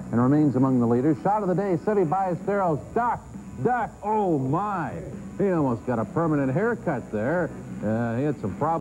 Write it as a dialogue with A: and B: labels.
A: and remains among the leaders. Shot of the day, Seve Ballesteros. Duck, duck. Oh, my. He almost got a permanent haircut there. He had some problems.